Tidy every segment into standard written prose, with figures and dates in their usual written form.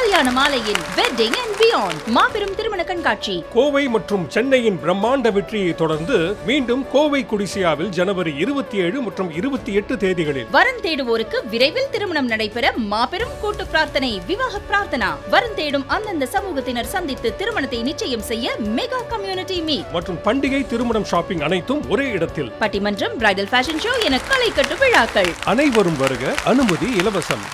கல்யாண மாலையின் wedding and beyond மாபெரும் திருமண கண்காட்சி. கோவை மற்றும் சென்னையின் பிரம்மாண்ட வெற்றியை தொடர்ந்து மீண்டும் கோவை குடிசியாவில் ஜனவரி 27 மற்றும் 28 தேதிகளில் வரன் தேடுவோருக்கு விரைவில் திருமணம் நடைபெற மாபெரும் கூட்டு பிரார்த்தனை விவாக பிரார்த்தனா. வரன் தேடும் அந்தந்த சமூகத்தினர் சந்தித்து திருமணத்தை நிச்சயம் செய்ய மெகா கம்யூனிட்டி மீட் மற்றும் பண்டிகை திருமணம் ஷாப்பிங் அனைத்தும் ஒரே இடத்தில். பட்டிமன்றம், பிரைடல் ஃபேஷன் ஷோ என களை கட்டு விழாக்கள். அனைவரும் வருக, அனுமதி இலவசம்.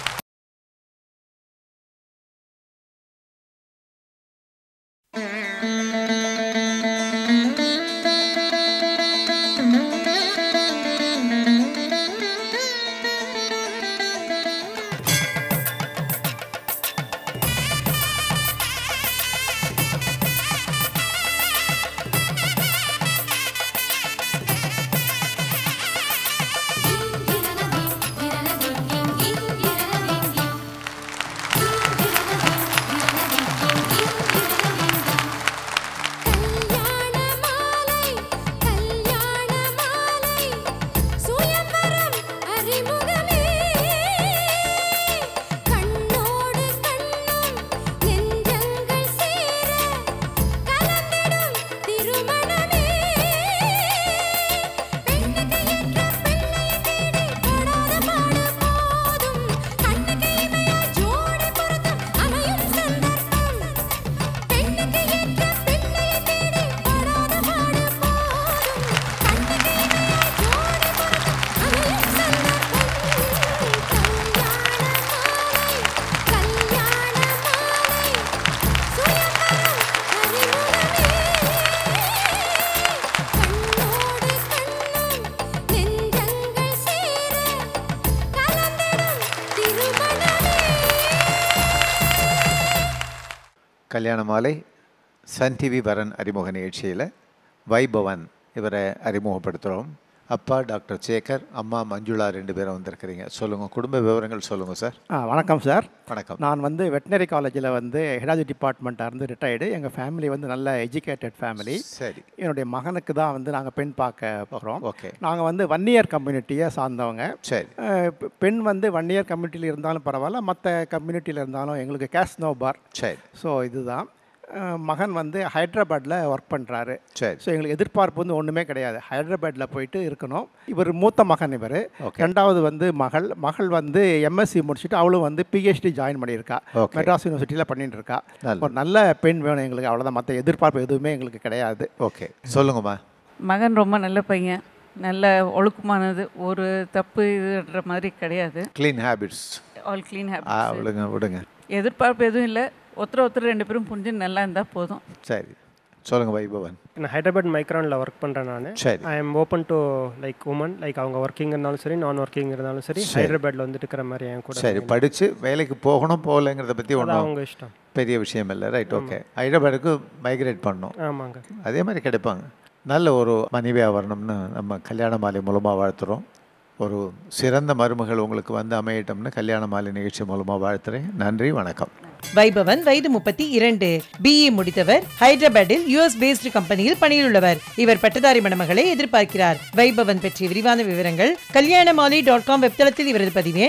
கல்யாண மாலை சன் டிவி வரன் அறிமுக நிகழ்ச்சியில் வைபவன் இவரை அறிமுகப்படுத்துகிறோம். அப்பா டாக்டர் சேகர், அம்மா மஞ்சுளா, 2 பேரும் வந்திருக்கிறீங்க. சொல்லுங்கள், குடும்ப விவரங்கள் சொல்லுங்கள் சார். வணக்கம் சார். வணக்கம். நான் வெட்டினரி காலேஜில் ஹெடாலஜி டிபார்ட்மெண்ட்டாக இருந்து ரிட்டையர்டு. எங்கள் ஃபேமிலி நல்ல எஜுகேட்டட் ஃபேமிலி. சரி. என்னுடைய மகனுக்கு தான் நாங்கள் பெண் பார்க்க போகிறோம். ஓகே. நாங்கள் வன்னியர் கம்யூனிட்டியை சார்ந்தவங்க. சரி. பெண் வன்னியர் கம்யூனிட்டியில் இருந்தாலும் பரவாயில்ல, மற்ற கம்யூனிட்டியில் இருந்தாலும் எங்களுக்கு கேஷ் நோ பார். சரி. ஸோ இதுதான். மகன் ஹைதராபாத்தில் ஒர்க் பண்ணுறாரு. சரி. ஸோ எங்களுக்கு எதிர்பார்ப்பு ஒன்றுமே கிடையாது. ஹைதராபாத்தில் போயிட்டு இருக்கணும். இவர் மூத்த மகன். இவர் ரெண்டாவது மகள் எம்எஸ்சி முடிச்சுட்டு அவளும் பிஹெச்டி ஜாயின் பண்ணியிருக்கா. மெட்ராஸ் யூனிவர்சிட்டியில் பண்ணிட்டு இருக்கா. ஒரு நல்ல பெண் வேணும் எங்களுக்கு, அவ்வளோதான். மற்ற எதிர்பார்ப்பு எதுவுமே எங்களுக்கு கிடையாது. ஓகே, சொல்லுங்கம்மா. மகன் ரொம்ப நல்ல பையன், நல்ல ஒழுக்கமானது, ஒரு தப்பு இதுன்ற மாதிரி கிடையாது. Clean habits, all clean habits. விடுங்க. எதிர்பார்ப்பு எதுவும் இல்லை. ஒருத்தர் 2 பேரும் புரிஞ்சு நல்லா இருந்தால் போதும். சரி, சொல்லுங்கள் வைபவன். நான் ஹைதராபாத் மைக்ரானில் ஒர்க் பண்ணுறேன். நான் சரி. I am open to woman, அவங்க ஒர்க்கிங் இருந்தாலும் சரி, நான் ஒர்க்கிங் இருந்தாலும் சரி, ஹைதராபாத்தில் இருக்கிற மாதிரி என் கூட. சரி, படித்து வேலைக்கு போகணும் போகலைங்கிறத பற்றி ஒன்றும் அவங்க இஷ்டம், பெரிய விஷயம் இல்லை. Right, okay. ஹைதராபாத்துக்கு மைக்ரேட் பண்ணணும். ஆமாங்க. அதே மாதிரி கிடைப்பாங்க. நல்ல ஒரு மனைவியாக வரணும்னு நம்ம கல்யாண மாலை மூலமாக வாழ்த்துறோம். ஒரு சிறந்த மருமகள் உங்களுக்கு அமையட்டும்னு கல்யாண மாலை நிகழ்ச்சி மூலமாக வாழ்த்துறேன். நன்றி, வணக்கம். வைபவன் வயது 32, BE முடித்தவர். ஹைதராபாத்தில் US பேஸ்டு கம்பெனியில் பணியில் இவர் பட்டதாரி மணமகளை எதிர்பார்க்கிறார். வைபவன் பற்றிய விரிவான விவரங்கள் kalyanamali.com வெப்தளத்தில் இவரது பதிவு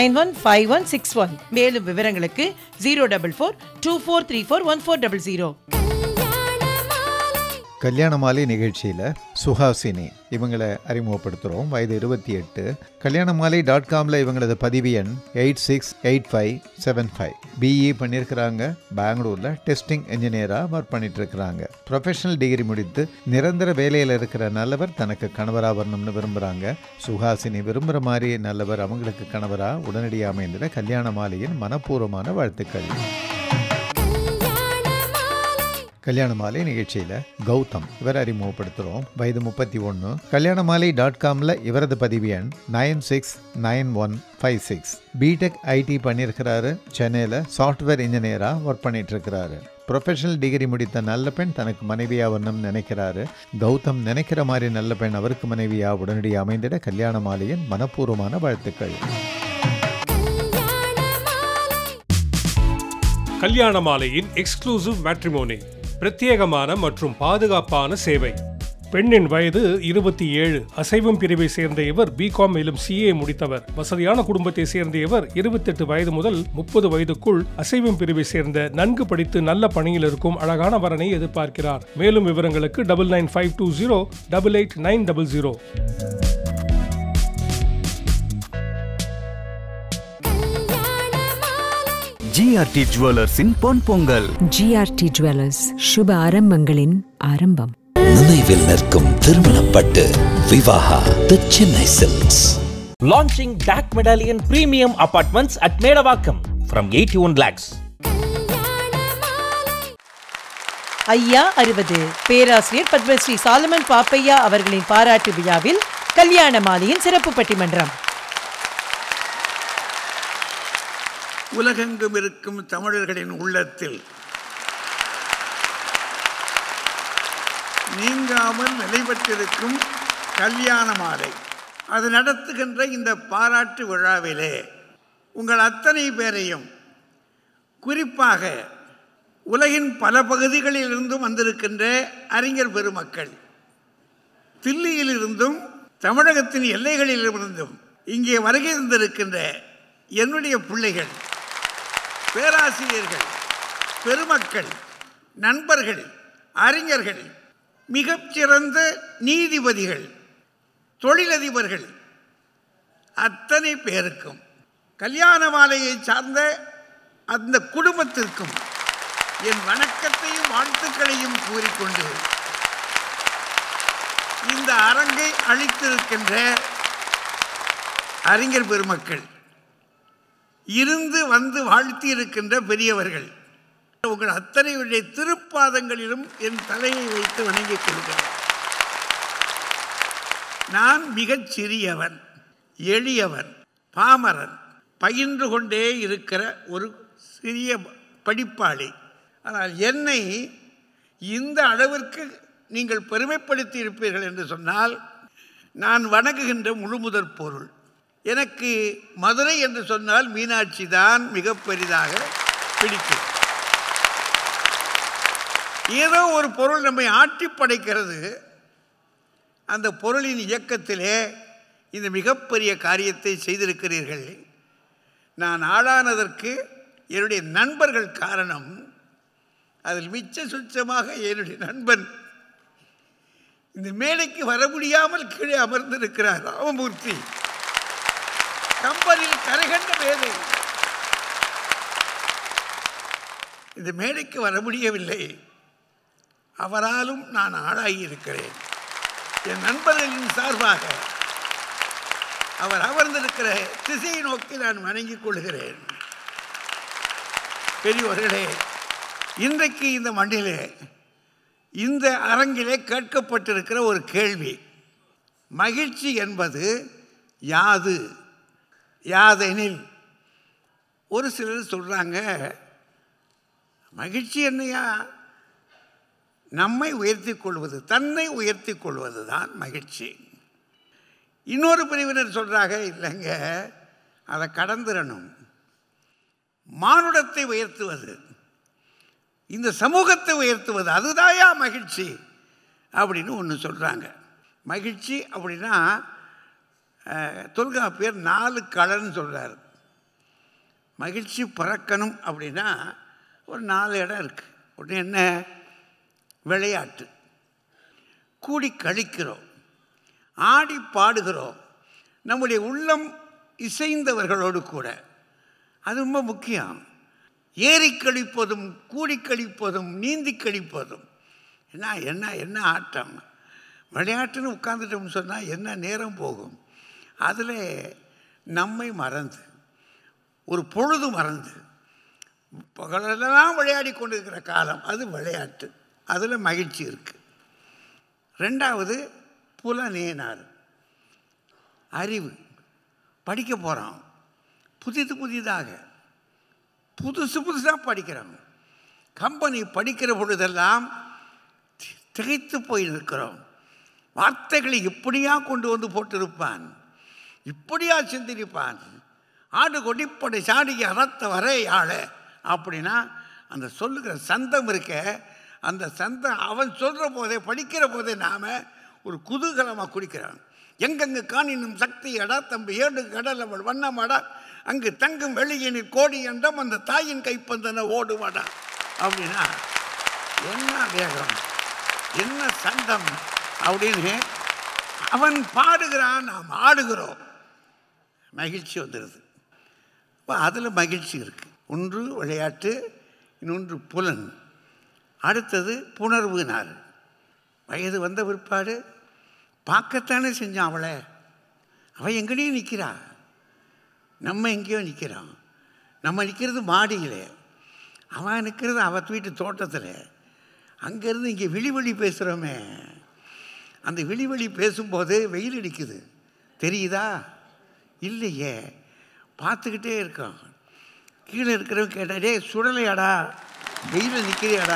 915161. மேலும் விவரங்களுக்கு 04424341400. கல்யாண மாலை நிகழ்ச்சியில் சுஹாசினி இவங்களை அறிமுகப்படுத்துகிறோம். வயது 28. kalyanamali.comல இவங்களது பதிவு எண் 868575. BE பண்ணியிருக்கிறாங்க. பெங்களூரில் டெஸ்டிங் இன்ஜினியராக ஒர்க் பண்ணிட்டு இருக்கிறாங்க. ப்ரொஃபஷனல் டிகிரி முடித்து நிரந்தர வேலையில் இருக்கிற நல்லவர் தனக்கு கணவராக வரணும்னு விரும்புகிறாங்க. சுஹாசினி விரும்புகிற மாதிரி நல்லவர் அவங்களுக்கு கணவராக உடனடியாக அமைந்திட கல்யாண மாலையின் மனப்பூர்வமான வாழ்த்துக்கள். கல்யாண மாலை நிகழ்ச்சியில் கௌதம் இவரை அறிமுகப்படுத்துகிறோம். வயது 31. kalyanamali.comல இவரது பதிவு எண் 969156. பிடெக் ஐடி பண்ணியிருக்கிறாரு. சென்னையில் சாஃப்ட்வேர் இன்ஜினியராக ஒர்க் பண்ணிட்டு இருக்கிறாரு. ப்ரொஃபஷனல் டிகிரி முடித்த நல்ல பெண் தனக்கு மனைவியாக வரணும்னு நினைக்கிறாரு. கௌதம் நினைக்கிற மாதிரி நல்ல பெண் அவருக்கு மனைவியாக உடனடியாக அமைந்திட கல்யாண மாலையின் மனப்பூர்வமான வாழ்த்துக்கள். கல்யாண மாலையின் எக்ஸ்க்ளூசிவ் மேட்ரிமோனி, பிரத்யேகமான மற்றும் பாதுகாப்பான சேவை. பெண்ணின் வயது 27. அசைவம் பிரிவை சேர்ந்த இவர் பிகாம் மேலும் CA முடித்தவர். வசதியான குடும்பத்தை சேர்ந்த இவர் 28 வயது முதல் 30 வயதுக்குள் அசைவம் பிரிவை சேர்ந்த நன்கு படித்து நல்ல பணியில் இருக்கும் அழகான வரனை எதிர்பார்க்கிறார். மேலும் விவரங்களுக்கு 99520 88900. GRT ஜுவல்லர்ஸின் பொன்பொங்கல். GRT ஜுவல்லர்ஸ், சுப ஆரம்பங்களின் ஆரம்பம். நினைவில் நிற்கும் திருமணப்பட்டு Vivaha the Chennai silks. Launching DAC Medallion Premium Apartments at Medavakkam from 81 lakhs. ஐயா 60 பேராசிரியர் பத்மஸ்ரீ சாலமன் பாப்பையா அவர்களின் பாராட்டு விழாவில் கல்யாண மாலையின் சிறப்பு பட்டிமன்றம். உலகெங்கும் இருக்கும் தமிழர்களின் உள்ளத்தில் நீங்காமல் நிலைபெற்றிருக்கும் கல்யாண மாலை, அது நடத்துகின்ற இந்த பாராட்டு விழாவிலே உங்கள் அத்தனை பேரையும், குறிப்பாக உலகின் பல பகுதிகளிலிருந்தும் வந்திருக்கின்ற அறிஞர் பெருமக்கள், தில்லியிலிருந்தும் தமிழகத்தின் எல்லைகளிலிருந்தும் இங்கே வருகை தந்திருக்கின்ற என்னுடைய பிள்ளைகள், பேராசிரியர்கள், பெருமக்கள், நண்பர்கள், அறிஞர்கள், மிகச்சிறந்த நீதிபதிகள், தொழிலதிபர்கள், அத்தனை பேருக்கும், கல்யாண மாலையை சார்ந்த அந்த குடும்பத்திற்கும் என் வணக்கத்தையும் வாழ்த்துக்களையும் கூறிக்கொண்டு, இந்த அரங்கை அளித்திருக்கின்ற அறிஞர் பெருமக்கள், இருந்து வந்து வாழ்த்தி இருக்கின்ற பெரியவர்கள், உங்கள் அத்தனையுடைய திருப்பாதங்களிலும் என் தலையை வைத்து வணங்கிக் கொள்கிறேன். நான் மிகச் சிறியவன், எளியவன், பாமரன், பயின்று கொண்டே இருக்கிற ஒரு சிறிய படிப்பாளி. ஆனால் என்னை இந்த அளவிற்கு நீங்கள் பெருமைப்படுத்தி இருப்பீர்கள் என்று சொன்னால் நான் வணங்குகின்ற முழுமுதற் பொருள். எனக்கு மதுரை என்று சொன்னால் மீனாட்சி தான் மிக பெரிதாக பிடிக்கும். ஏதோ ஒரு பொருள் நம்மை ஆட்டி படைக்கிறது. அந்த பொருளின் இயக்கத்திலே இந்த மிகப்பெரிய காரியத்தை செய்திருக்கிறீர்கள். நான் ஆளானதற்கு என்னுடைய நண்பர்கள் காரணம். அதில் மிச்ச சுச்சமாக என்னுடைய நண்பன் இந்த மேடைக்கு வர முடியாமல் கீழே அமர்ந்திருக்கிறார் ராமமூர்த்தி. கம்பனில் கரைகண்ட வேலை, இந்த மேடைக்கு வர முடியவில்லை. அவராலும் நான் ஆளாகியிருக்கிறேன். என் நண்பர்களின் சார்பாக அவர் அமர்ந்திருக்கிற திசையை நோக்கி நான் வணங்கிக் கொள்கிறேன். பெரியவர்களே, இன்றைக்கு இந்த மண்ணிலே, இந்த அரங்கிலே கேட்கப்பட்டிருக்கிற ஒரு கேள்வி, மகிழ்ச்சி என்பது யாது, யாதெனில்? ஒரு சிலர் சொல்கிறாங்க, மகிழ்ச்சி என்னையா, நம்மை உயர்த்தி கொள்வது, தன்னை உயர்த்தி கொள்வது தான் மகிழ்ச்சி. இன்னொரு பிரிவினர் சொல்கிறாங்க, இல்லைங்க, அதை கடந்துடணும், மானுடத்தை உயர்த்துவது, இந்த சமூகத்தை உயர்த்துவது, அதுதாயா மகிழ்ச்சி அப்படின்னு ஒன்று சொல்கிறாங்க. மகிழ்ச்சி அப்படின்னா தொல்காப்பியர் 4 களன்னு சொல்கிறார். மகிழ்ச்சி பறக்கணும் அப்படின்னா ஒரு 4 இடம் இருக்குது. ஒன்று என்ன? விளையாட்டு, கூடி கழிக்கிறோம், ஆடி பாடுகிறோம், நம்முடைய உள்ளம் இசைந்தவர்களோடு கூட, அது ரொம்ப முக்கியம். ஏறி கழிப்பதும், கூடி கழிப்பதும், நீந்தி கழிப்பதும், என்ன என்ன என்ன ஆட்டம்! விளையாட்டுன்னு உட்காந்துட்டோம்னு சொன்னால் என்ன நேரம் போகும். அதில் நம்மை மறந்து, ஒரு பொழுது மறந்து, பகலெல்லாம் விளையாடி கொண்டு இருக்கிற காலம், அது விளையாட்டு. அதில் மகிழ்ச்சி இருக்குது. 2வது புலனேனார், அறிவு. படிக்க போகிறோம், புதிதாக புதுசாக படிக்கிறோம். கம்பெனி படிக்கிற பொழுதெல்லாம் திகைத்து போய் நிற்கிறோம். வார்த்தைகளை இப்படியா கொண்டு வந்து போட்டிருப்பான், இப்படியா சிந்திருப்பான், ஆடு கொடிப்படை சாடிக்கு அறத்த வரை ஆள அப்படின்னா அந்த சொல்லுகிற சந்தம் இருக்க, அந்த சந்தம் அவன் சொல்கிற போதே, படிக்கிற போதே நாம் ஒரு குதூகலமாக குடிக்கிறான். எங்கெங்கு காணினும் சக்தி அடா தம்பி ஏடு கடல் அவள் வண்ணமாடா, அங்கு தங்கும் வெளியினில் கோடி என்றம் அந்த தாயின் கைப்பந்தன ஓடுவாடா அப்படின்னா என்ன வேகம், என்ன சண்டம் அப்படின்னு அவன் பாடுகிறான், நாம் ஆடுகிறோம். மகிழ்ச்சி வந்துடுது. இப்போ அதில் மகிழ்ச்சி இருக்குது. ஒன்று விளையாட்டு, இன்னொன்று புலன், அடுத்தது புணர்வுனார். வயது வந்த பிற்பாடு பார்க்கத்தானே செஞ்சான் அவளை. அவள் எங்கேயும் நிற்கிறா, நம்ம எங்கேயோ நிற்கிறான். நம்ம நிற்கிறது மாடியில், அவன் நிற்கிறது அவள் வீட்டு தோட்டத்தில். அங்கேருந்து இங்கே விழிவழி பேசுகிறோமே, அந்த விழிவழி பேசும்போது வெயில் அடிக்குது, தெரியுதா? இல்லையே, பார்த்துக்கிட்டே இருக்கான். கீழே இருக்கிறவங்க கேட்டாடே சுடலையாடா, வெயிலில் நிற்கிறியாடா?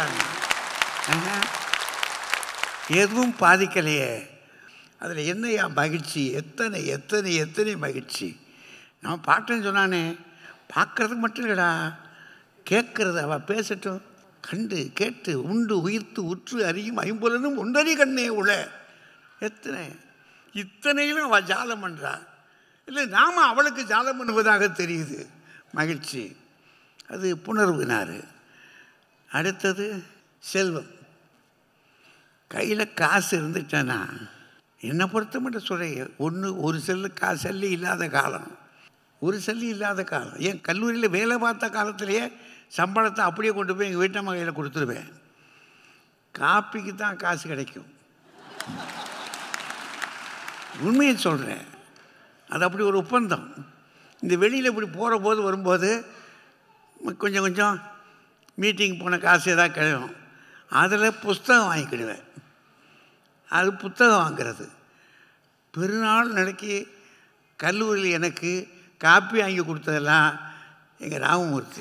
எதுவும் பாதிக்கலையே. அதில் என்னையா மகிழ்ச்சி, எத்தனை எத்தனை எத்தனை மகிழ்ச்சி. நான் பாட்டேன்னு சொன்னானே, பார்க்குறதுக்கு மட்டும் இல்லைடா, கேட்குறது. அவள் பேசட்டும், கண்டு கேட்டு உண்டு உயிர்த்து உற்று அறியும் ஐம்புலனும் ஒன்றறி கண்ணே உள்ள. எத்தனை இத்தனையிலும் அவள் ஜாலம் பண்ணுறா. இல்லை, நாம் அவளுக்கு ஜாலம் பண்ணுவதாக தெரியுது. மகிழ்ச்சி, அது புணர்வுனார். அடுத்தது செல்வம். கையில் காசு இருந்துட்டேன்னா, என்னை பொறுத்த மட்டும் சொல்கிறேன், ஒரு செல்லு இல்லாத காலம், ஒரு செல்லு இல்லாத காலம். ஏன் கல்லூரியில் வேலை பார்த்த காலத்திலேயே சம்பளத்தை அப்படியே கொண்டு போய் எங்கள் வீட்டம்மா கையில் கொடுத்துருவேன். காப்பிக்கு தான் காசு கிடைக்கும். உண்மையை சொல்கிறேன், அது அப்படி ஒரு ஒப்பந்தம். இந்த வெளியில் இப்படி போகிற போது வரும்போது கொஞ்சம் கொஞ்சம் மீட்டிங் போன காசு ஏதாவது கிடைக்கும், அதில் புஸ்தகம் வாங்கிக்கிடுவேன். அது புத்தகம் வாங்கிறது. பெருநாள் நினைக்கி கல்லூரியில் எனக்கு காப்பி வாங்கி கொடுத்ததெல்லாம் எங்கள் ராமமூர்த்தி.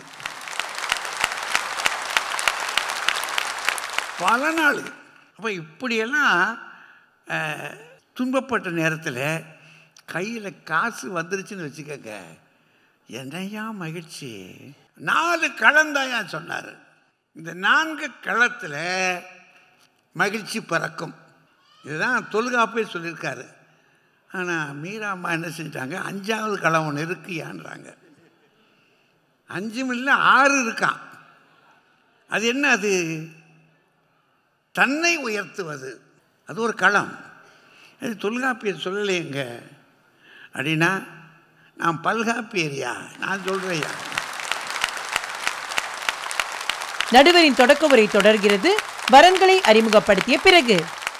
பல நாள். அப்போ இப்படியெல்லாம் துன்பப்பட்ட நேரத்தில் கையில் காசு வந்துருச்சுன்னு வச்சுக்கோங்க, என்னையா மகிழ்ச்சி. 4 களந்தாயா சொன்னார். இந்த 4 களத்தில் மகிழ்ச்சி பறக்கும். இதுதான் தொல்காப்பே சொல்லியிருக்காரு. ஆனால் மீராம்மா என்ன செஞ்சிட்டாங்க, 5வது களம் ஒன்று இருக்குயான்றாங்க. 5 இல்லை 6 இருக்கான். அது என்ன? அது தன்னை உயர்த்துவது. அது ஒரு களம். அது தொல்காப்பியர் சொல்லலையேங்க அப்படின்னா, நான் பல்காப்பியரியா, நான் சொல்கிறேயா. நடுவரின் தொடக்க உரை தொடர்கிறது. வரன்களை அறிமுகப்படுத்திய பிறகு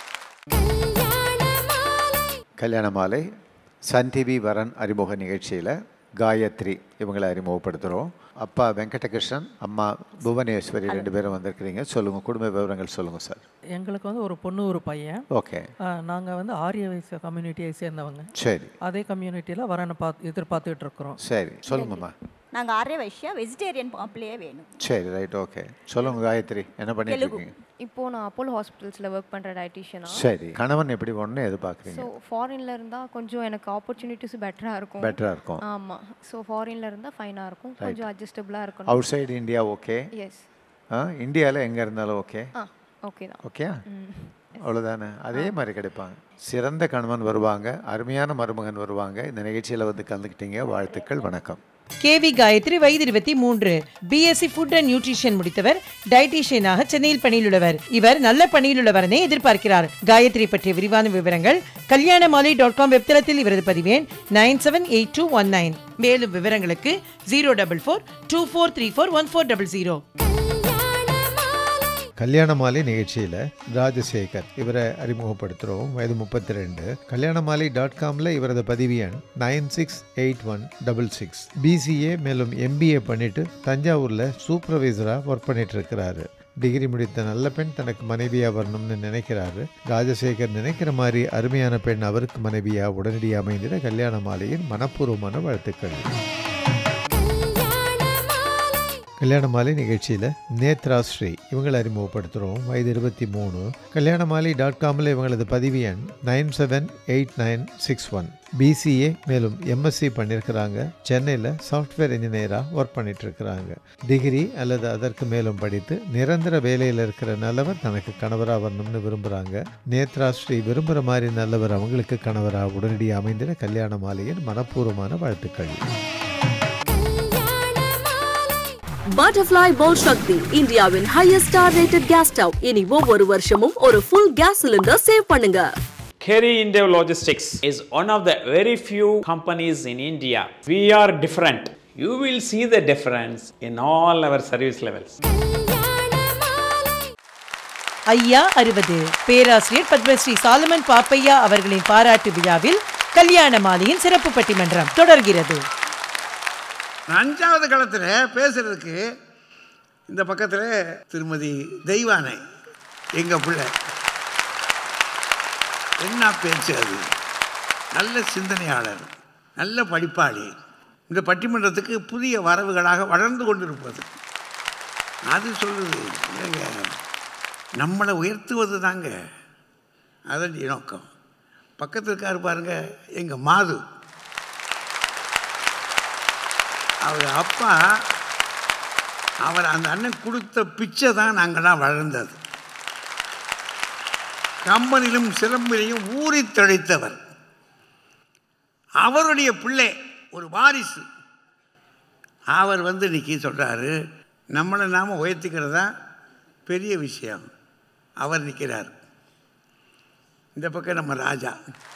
கல்யாண மாலை சன் டிவி வரன் அறிமுக நிகழ்ச்சியில் காயத்ரி இவங்களை அறிமுகப்படுத்துகிறோம். அப்பா வெங்கடகிருஷ்ணன், அம்மா புவனேஸ்வரி 2 பேரும் வந்திருக்கிறீங்க. சொல்லுங்கள், குடும்ப விவரங்கள் சொல்லுங்கள் சார். எங்களுக்கு வந்து ஒரு பொண்ணு ஒரு பையன். ஓகே. நாங்கள் வந்து ஆரிய வயசு கம்யூனிட்டியை சேர்ந்தவங்க. சரி. அதே கம்யூனிட்டியில் வரனை எதிர்பார்த்துட்டு இருக்கிறோம். சரி, சொல்லுங்கம்மா. நாங்கள் ஆரிய வைஷ்யா, வெஜிடேரியன் மாப்பிள்ளையே வேணும். சரி, ரைட், ஓகே. சொல்லுங்க காயத்ரி, என்ன பண்ணிட்டு இருக்கீங்க? இப்போது நான் அப்போலோ ஹாஸ்பிட்டல்ஸில் ஒர்க் பண்ணுற டயட்டிஷியனா. சரி. கணவன் எப்படி ஒன்று எதிர்பார்க்குறீங்க? ஸோ ஃபாரினில் இருந்தால் கொஞ்சம் எனக்கு ஆப்பர்ச்சுனிட்டிஸ் பெட்டராக இருக்கும். ஆமாம். ஸோ ஃபாரினில் இருந்தால் ஃபைனாக இருக்கும், கொஞ்சம் அட்ஜஸ்டபுளாக இருக்கும். Outside India okay? Yes. இந்தியாவில் எங்கே இருந்தாலும் ஓகே? ஓகே தான். ஓகே, அவ்வளோதானே. அதே மாதிரி கிடைப்பாங்க. சிறந்த கணவன் வருவாங்க, அருமையான மருமகன் வருவாங்க. இந்த நிகழ்ச்சியில் வந்து கலந்துக்கிட்டீங்க, வாழ்த்துக்கள், வணக்கம். கேவி காயத்ரி, வயது 23, பிஎஸ்சி ஃபுட் அண்ட் நியூட்ரிஷன் முடித்தவர், டயட்டீஷியனாக சென்னையில் பணியிலுள்ளவர். இவர் நல்ல பணியிலுள்ளவரனை எதிர்பார்க்கிறார். காயத்ரி பற்றிய விரிவான விவரங்கள் kalyanamali.com வெப்தளத்தில் இவரது பதிவேன் 978219. மேலும் விவரங்களுக்கு 04424341400. கல்யாண மாலை நிகழ்ச்சியில் ராஜசேகர் இவரை அறிமுகப்படுத்துகிறோம். வயது 32. kalyanamali.comல இவரது பதிவு எண் 968166. பிசிஏ மேலும் எம்பிஏ பண்ணிட்டு தஞ்சாவூரில் சூப்பர்வைசராக ஒர்க் பண்ணிட்டு இருக்கிறாரு. டிகிரி முடித்த நல்ல பெண் தனக்கு மனைவியாக வரணும்னு நினைக்கிறாரு. ராஜசேகர் நினைக்கிற மாதிரி அருமையான பெண் அவருக்கு மனைவியாக உடனடியாக அமைந்திட கல்யாண மாலையின் மனப்பூர்வமான வாழ்த்துக்கள். கல்யாண மாலை நிகழ்ச்சியில் நேத்ரா ஸ்ரீ இவங்களை அறிமுகப்படுத்துகிறோம். வயது 23. கல்யாணமாலி.comல இவங்களது பதிவு எண் 978961. BCA மேலும் MSc பண்ணியிருக்கிறாங்க. சென்னையில் சாஃப்ட்வேர் இன்ஜினியராக ஒர்க் பண்ணிட்டு இருக்கிறாங்க. டிகிரி அல்லது அதற்கு மேலும் படித்து நிரந்தர வேலையில் இருக்கிற நல்லவர் தனக்கு கணவராக வரணும்னு விரும்புகிறாங்க. நேத்ரா ஸ்ரீ விரும்புகிற மாதிரி நல்லவர் அவங்களுக்கு கணவராக உடனடியாக அமைந்திட கல்யாண மாலையின் மனப்பூர்வமான வாழ்த்துக்கள். Butterfly Bolt Shakti, இந்தியாவின் highest star rated gas stove. இனி ஒவ்வொரு வருஷமும் ஒரு full gas cylinder save பண்ணுங்க. Kerry India Logistics is one of the very few companies in India. We are different. You will see the difference in all our service levels. ஐயா 60 பேராசிரியர் பத்மஸ்ரீ சாலமன் பாப்பையா அவர்களின் பாராட்டு விழாவில் கல்யாண மாலையின் சிறப்பு பட்டிமன்றம் தொடர்கிறது. 5வது களத்தில் பேசுறதுக்கு இந்த பக்கத்தில் திருமதி தெய்வானை எங்கள் பிள்ளை. என்ன பேச்சு அது! நல்ல சிந்தனையாளர், நல்ல படிப்பாளி. இந்த பட்டிமன்றத்துக்கு புதிய வரவுகளாக வளர்ந்து கொண்டிருப்பது அது சொல்லுது. நம்மளை உயர்த்துவது தாங்க அதன் நோக்கம். பக்கத்தில் இருக்காரு பாருங்க எங்கள் மாது. அவர் அப்பா அவர் அந்த அண்ணன் கொடுத்த பிச்சை தான் நாங்கள்லாம் வளர்ந்தது. கம்பனிலும் சிலம்பிலையும் ஊறி தழைத்தவர். அவருடைய பிள்ளை ஒரு வாரிசு. அவர் இன்னைக்கு சொல்கிறாரு நம்மளை நாம் உயர்த்திக்கிறதா பெரிய விஷயம். அவர் நிற்கிறார். இந்த பக்கம் நம்ம ராஜா.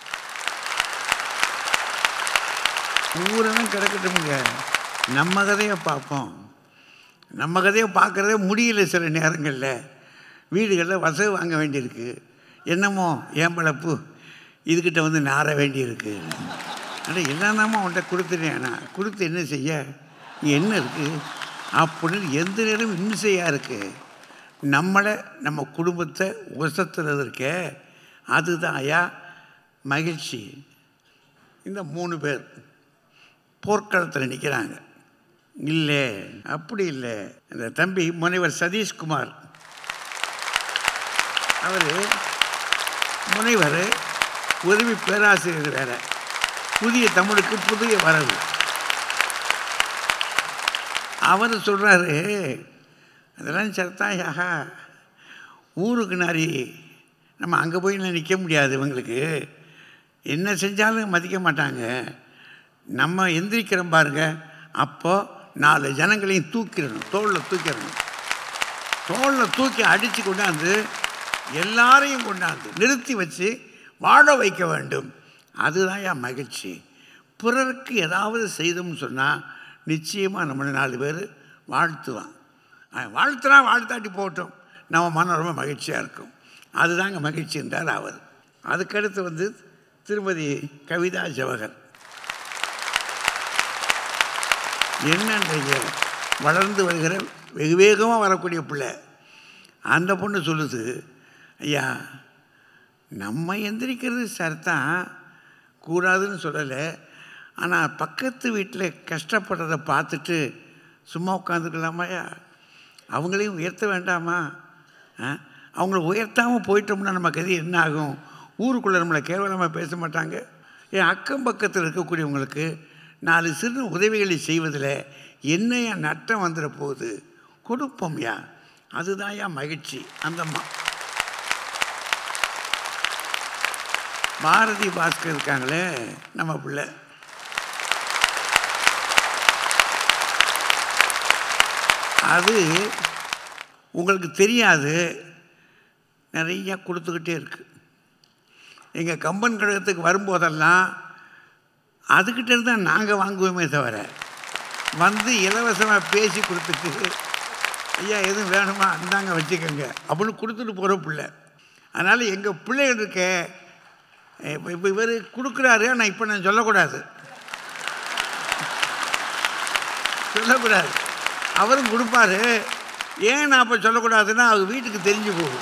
ஊரெல்லாம் கிடக்கட்டுமுங்க, நம்ம கதையை பார்ப்போம். நம்ம கதையை பார்க்குறதே முடியல. சில நேரங்களில் வீடுகளில் வசதி வாங்க வேண்டியிருக்கு. என்னமோ ஏம்பளப்பு இதுக்கிட்ட நார வேண்டியிருக்கு. ஆனால் எல்லாமே அவன்கிட்ட கொடுத்துட்டேன். கொடுத்து என்ன செய்ய, என்ன இருக்குது அப்படின்னு எந்த நேரம் இன்னுசையாக இருக்குது. நம்மளை நம்ம குடும்பத்தை உசத்துறது இருக்கே அதுதான் ஐயா மகிழ்ச்சி. இந்த 3 பேர் போர்க்களத்தில் நிற்கிறாங்க. இல்லை அப்படி இல்லை. இந்த தம்பி முனைவர் சதீஷ்குமார் அவர் முனைவர், உதவி பேராசிரியர் வேற. புதிய தமிழுக்கு புதிய வரவு. அவர் சொல்கிறாரு அதெல்லாம் சர்த்தாயாக ஊருக்கு நாரி நம்ம அங்கே போய் நிற்க முடியாது. இவங்களுக்கு என்ன செஞ்சாலும் மதிக்க மாட்டாங்க. நம்ம எந்திரிக்கிறோம் பாருங்க, அப்போது 4 ஜனங்களையும் தூக்கிடணும், தோளில் தூக்கிடணும். தோளில் தூக்கி அடித்து கொண்டாந்து எல்லாரையும் கொண்டாந்து நிறுத்தி வச்சு வாழ வைக்க வேண்டும். அதுதான் என் மகிழ்ச்சி. பிறருக்கு ஏதாவது செய்தோம்னு சொன்னால் நிச்சயமாக நம்மளை 4 பேர் வாழ்த்துவான். வாழ்த்துனா வாழ்த்தாட்டி போட்டோம், நம்ம மனம் ரொம்ப மகிழ்ச்சியாக இருக்கும். அதுதாங்க மகிழ்ச்சி என்றார் அவர். அதுக்கடுத்து திருமதி கவிதா ஜவஹர். என்னன்றீங்க, வளர்ந்து வருகிற வெகு வேகமாக வரக்கூடிய பிள்ளை. அந்த பொண்ணு சொல்லுது, ஐயா நம்ம எந்திரிக்கிறது சரிதான், கூடாதுன்னு சொல்லலை. ஆனால் பக்கத்து வீட்டில் கஷ்டப்படுறதை பார்த்துட்டு சும்மா உட்காந்துக்கலாமாயா? அவங்களையும் உயர்த்த வேண்டாமா? அவங்கள உயர்த்தாமல் போயிட்டோம்னா நம்ம கதை என்ன ஆகும்? ஊருக்குள்ளே நம்மளை கேவலமாக பேச மாட்டாங்க. என் அக்கம் பக்கத்தில் இருக்கக்கூடியவங்களுக்கு 4 சிறு உதவிகளை செய்வதில் என்னையா நட்டம் வந்துட போகுது, கொடுப்போம்யா. அதுதான் என் மகிழ்ச்சி. அந்த பாரதி பாஸ்கர் இருக்காங்களே நம்ம பிள்ளை, அது உங்களுக்கு தெரியாது, நிறையா கொடுத்துக்கிட்டே இருக்குது. எங்கள் கம்பன் கழகத்துக்கு வரும்போதெல்லாம் அதுக்கிட்ட தான் நாங்கள் வாங்குவோமே தவிர இலவசமாக பேசி கொடுத்துட்டு ஐயா எதுவும் வேணுமா அந்தாங்க வச்சுக்கோங்க அப்படின்னு கொடுத்துட்டு போகிற பிள்ளை. அதனால் எங்கள் பிள்ளைகள் இருக்க இப்போ இவர் கொடுக்குறாரு. ஆனால் இப்போ நான் சொல்லக்கூடாது, அவரும் கொடுப்பாரு. ஏன் நான் அப்போ சொல்லக்கூடாதுன்னா அவர் வீட்டுக்கு தெரிஞ்சு போகும்.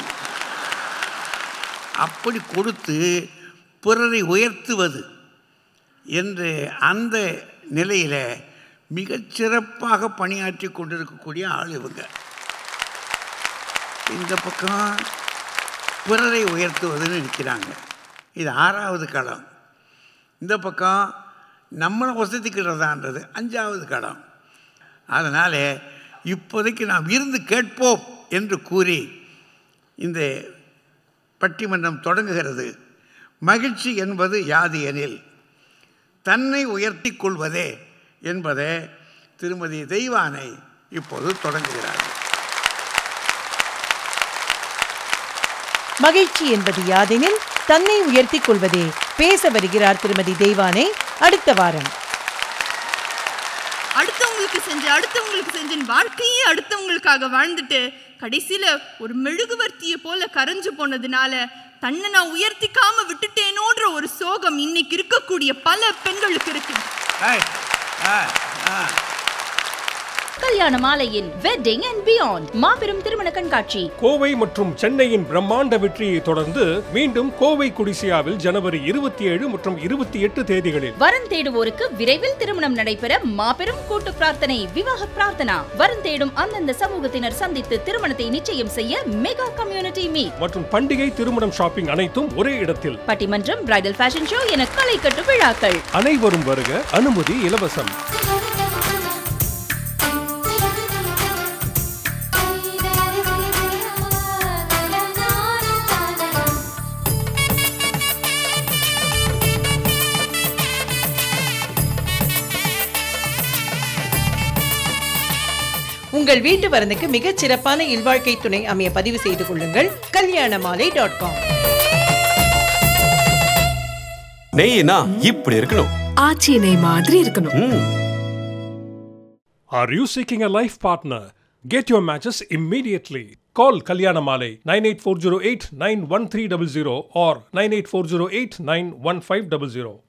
அப்படி கொடுத்து பிறரை உயர்த்துவது என்று அந்த நிலையில் மிகச்சிறப்பாக பணியாற்றி கொண்டிருக்கக்கூடிய ஆள் இவங்க. இந்த பக்கம் பிறரை உயர்த்துவதுன்னு நிற்கிறாங்க. இது 6வது களம். இந்த பக்கம் நம்மளை வசதிக்கிறதான்றது 5வது களம். அதனால் இப்போதைக்கு நாம் இருந்து கேட்போம் என்று கூறி இந்த பட்டிமன்றம் தொடங்குகிறது. மகிழ்ச்சி என்பது யாது எனில் தன்னை உயர்த்தி கொள்வதே என்பதை திருமதி தெய்வானை இப்போது தொடங்குகிறார்கள். மகிழ்ச்சி என்பது யாதெனில் தன்னை உயர்த்தி கொள்வதே. பேச வருகிறார் திருமதி தெய்வானை. அடுத்த வாரம் அடுத்தவங்களுக்கு செஞ்சு வாழ்க்கையே அடுத்தவங்களுக்காக வாழ்ந்துட்டு கடைசியில ஒரு மெழுகுவர்த்தியை போல கரைஞ்சு போனதுனால தன்னை நான் உயர்த்திக்காம விட்டுட்டேனோன்ற ஒரு சோகம் இன்னைக்கு இருக்கக்கூடிய பல பெண்களுக்கு இருக்கு. கல்யாண மாலையின் வெட்டிங் அண்ட் பியாண்ட் மாபெரும் திருமண கண்காட்சி. கோவை மற்றும் சென்னையின் பிரம்மாண்ட வெற்றியை தொடர்ந்து மீண்டும் கோவை குடிசியாவில் ஜனவரி 27 மற்றும் 28 தேதிகளில் வரன் தேடுவோருக்கு விரைவில் திருமணம் நடைபெற மாபெரும் கூட்டு பிரார்த்தனை விவாக பிரார்த்தனா. வரன் தேடும் அந்தந்த சமூகத்தினர் சந்தித்து திருமணத்தை நிச்சயம் செய்ய மெகா கம்யூனிட்டி மீட் மற்றும் பண்டிகை திருமணம் ஷாப்பிங் அனைத்தும் ஒரே இடத்தில். பட்டிமன்றம், பிரைடல் ஃபேஷன் ஷோ என களை கட்டு விழாக்கள். அனைவரும் வருக, அனுமதி இலவசம். உங்கள் வீட்டு வரனுக்கு மிகச் சிறப்பான இல்வாழ்க்கை துணை அமைய பதிவு செய்து கொள்ளுங்கள். kalyanamaalai.com. நெய்னா இப்படி இருக்கணும், ஆச்சி நெய் மாதிரி இருக்கணும். Are you seeking a life partner? Get your matches immediately. Call Kalyanamaalai 98408 91300 or 98408 91500.